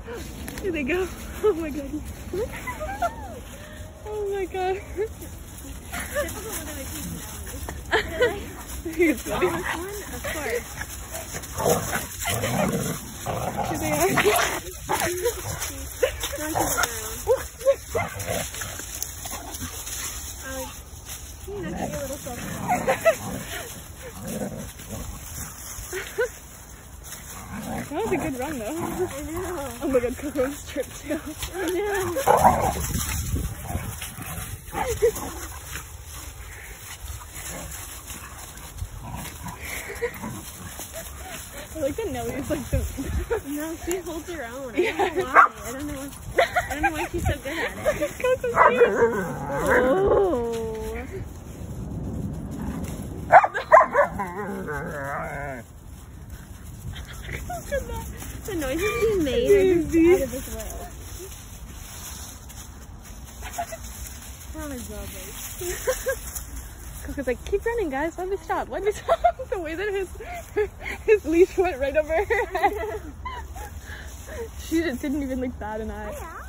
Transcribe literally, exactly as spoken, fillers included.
Here they go. Oh my god. Oh my god. He's funny. Of course. Here they are. That was a good run though. I know. Oh my god, Coco's tripped too. I know. I like that Nellie is like the... No, she holds her own. I don't know why. I don't know why, I don't know why she's so good at it. Coco's cute. Oh. Look at that. The noises she made are just out of this world. Oh my god. Coco's like, keep running guys, let me stop, let me stop. The way that his his leash went right over her head. She didn't even look bad in that.